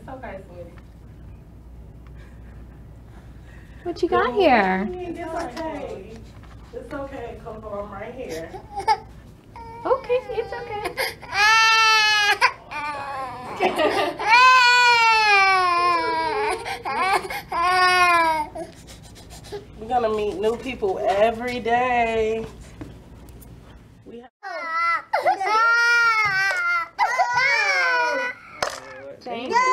It's okay, sweetie. What you got here? It's okay. It's okay, Coco. I'm right here. Okay, it's okay. We're gonna meet new people every day. We have Thank you.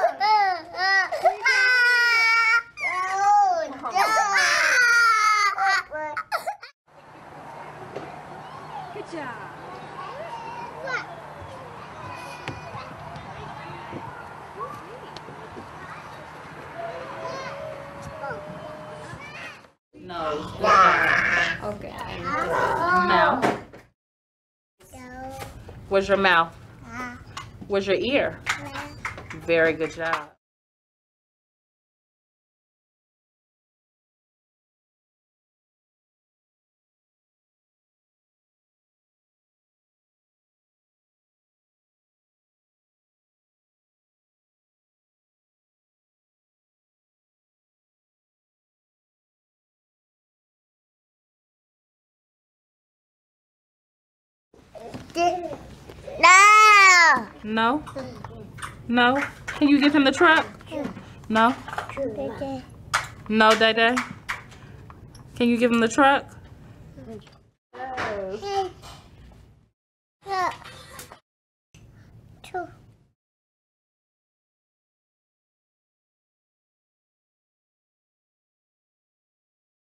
Good job. nose. Okay. Mouth. Where's your mouth? Where's your ear? Very good job. No. No? No? Can you give him the truck? No? No, Day Day? Can you give him the truck?